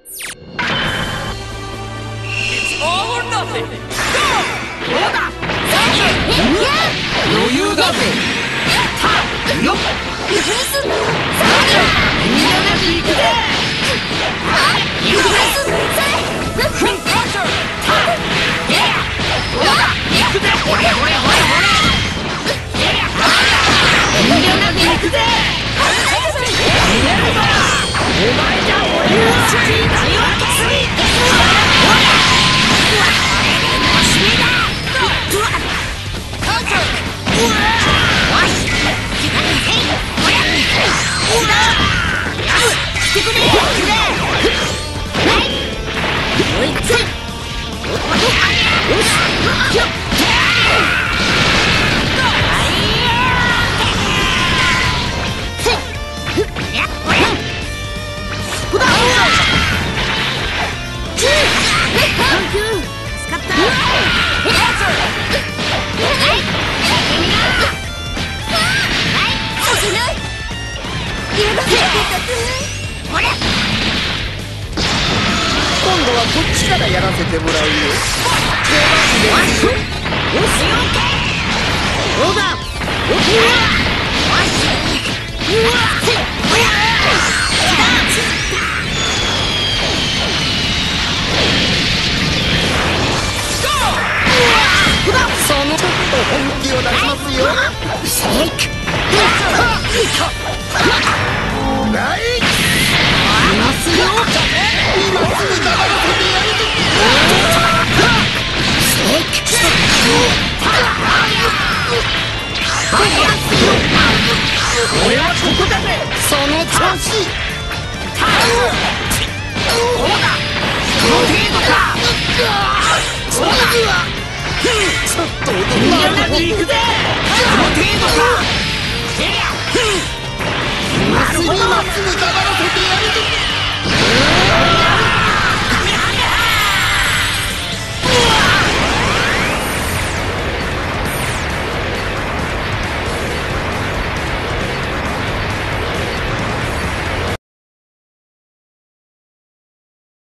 All or nothing. Go! どうだ余裕だぜよっ行くぜほれほれほれほれ遠慮なく行くぜお前じゃ俺の好きになりわけすぎ今度はこっちからやらせてもらうよ。どうだそのちょっと本気を出しますよ。シェイクない今すぐ黙らせてやるぞ。シェイク俺はここだぜ。その調子どうだこの程度かそうだちょっと驚いた。行くぜこの程度か